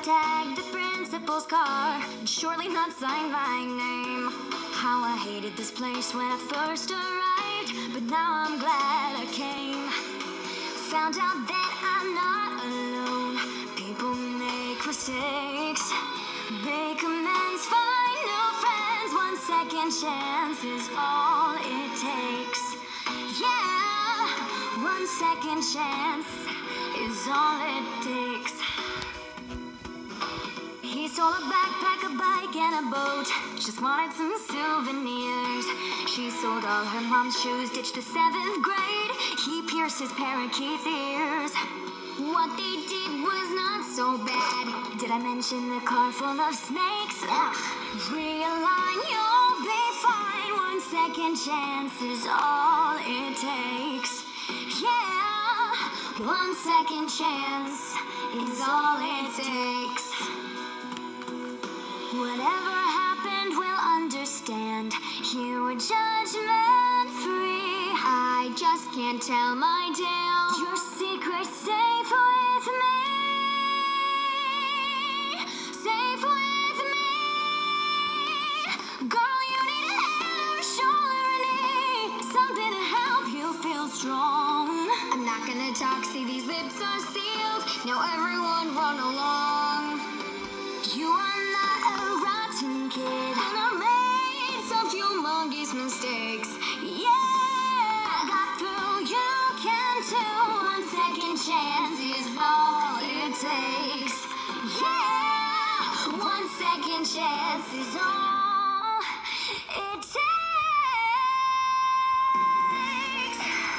tagged the principal's car, and surely not signed my name. How I hated this place when I first arrived, but now I'm glad I came. Found out that I'm not alone. People make mistakes, make amends, find new friends. 1 second chance is all it takes. Yeah, 1 second chance is all it takes. He stole a backpack, a bike, and a boat. Just wanted some souvenirs. She sold all her mom's shoes, ditched the 7th grade. He pierced his parakeet's ears. What they did was not so bad. Did I mention the car full of snakes? Ugh. Realign, you'll be fine. 1 second chance is all it takes. Yeah, 1 second chance is all it takes. Whatever happened, we'll understand. Here we're judgment free. I just can't tell my tale. Your secret's safe with me. Safe with me. Girl, you need a hand or a shoulder or a knee. Something to help you feel strong. I'm not gonna talk, see these lips are sealed. Now everyone run along. You are not a rotten kid, and I made some humongous mistakes. Yeah, I got through, you can too. 1 second chance is all it takes. Yeah, 1 second chance is all